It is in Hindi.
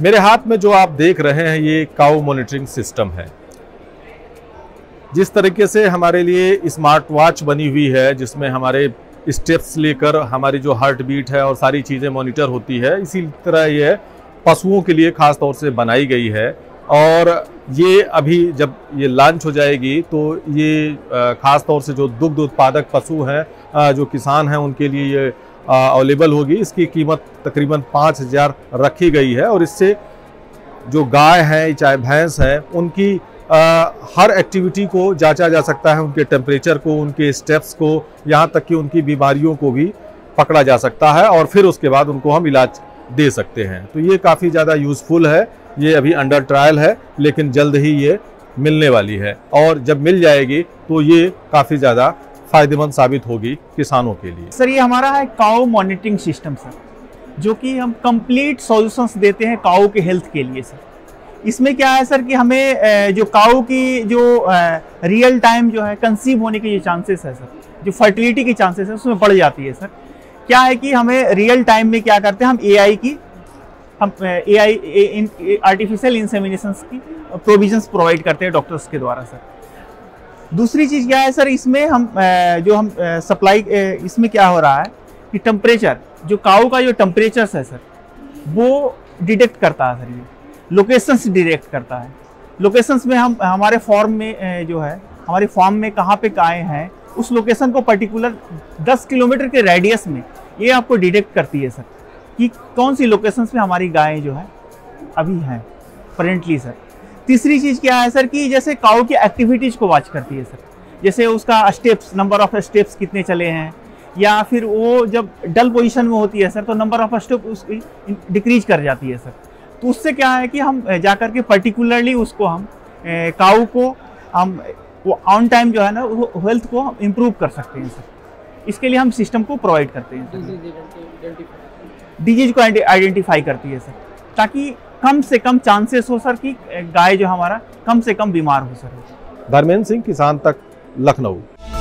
मेरे हाथ में जो आप देख रहे हैं ये काऊ मॉनिटरिंग सिस्टम है। जिस तरीके से हमारे लिए स्मार्ट वॉच बनी हुई है जिसमें हमारे स्टेप्स लेकर हमारी जो हार्ट बीट है और सारी चीज़ें मॉनिटर होती है, इसी तरह ये पशुओं के लिए ख़ास तौर से बनाई गई है। और ये अभी जब ये लॉन्च हो जाएगी तो ये ख़ास तौर से जो दुग्ध उत्पादक पशु हैं, जो किसान हैं, उनके लिए ये अवेलेबल होगी। इसकी कीमत तकरीबन 5,000 रखी गई है और इससे जो गाय है चाहे भैंस है उनकी हर एक्टिविटी को जांचा जा सकता है, उनके टेम्परेचर को, उनके स्टेप्स को, यहाँ तक कि उनकी बीमारियों को भी पकड़ा जा सकता है और फिर उसके बाद उनको हम इलाज दे सकते हैं। तो ये काफ़ी ज़्यादा यूज़फुल है। ये अभी अंडर ट्रायल है लेकिन जल्द ही ये मिलने वाली है और जब मिल जाएगी तो ये काफ़ी ज़्यादा फ़ायदेमंद साबित होगी किसानों के लिए। सर ये हमारा है काऊ मॉनिटरिंग सिस्टम सर, जो कि हम कंप्लीट सॉल्यूशंस देते हैं काऊ के हेल्थ के लिए सर। इसमें क्या है सर कि हमें जो काऊ की जो रियल टाइम जो है कंसीव होने के जो चांसेस है सर, जो फर्टिलिटी की चांसेस है उसमें बढ़ जाती है सर। क्या है कि हमें रियल टाइम में क्या करते हैं, हम एआई आर्टिफिशियल इंसेमिनेशंस की प्रोविजंस प्रोवाइड करते हैं डॉक्टर्स के द्वारा सर। दूसरी चीज़ क्या है सर, इसमें हम सप्लाई इसमें क्या हो रहा है कि टेम्परेचर, जो काऊ का जो टेम्परेचर है सर वो डिटेक्ट करता है सर। ये लोकेशंस डिटेक्ट करता है। लोकेशंस में हम हमारे फॉर्म में जो है हमारे फार्म में कहाँ पे गायें हैं उस लोकेशन को पर्टिकुलर 10 किलोमीटर के रेडियस में ये आपको डिटेक्ट करती है सर कि कौन सी लोकेशंस पे हमारी गायें जो है अभी हैं करेंटली सर। तीसरी चीज़ क्या है सर कि जैसे काऊ की एक्टिविटीज़ को वॉच करती है सर, जैसे उसका स्टेप्स, नंबर ऑफ स्टेप्स कितने चले हैं, या फिर वो जब डल पोजीशन में होती है सर तो नंबर ऑफ स्टेप उसकी डिक्रीज कर जाती है सर। तो उससे क्या है कि हम जाकर के पर्टिकुलरली उसको हम काऊ को हम वो ऑन टाइम जो है ना वो हेल्थ को हम इम्प्रूव कर सकते हैं सर। इसके लिए हम सिस्टम को प्रोवाइड करते हैं सर। डिजीज को आइडेंटिफाई करती है सर, ताकि कम से कम चांसेस हो सर कि गाय जो हमारा कम से कम बीमार हो सर। धर्मेंद्र सिंह, किसान तक, लखनऊ।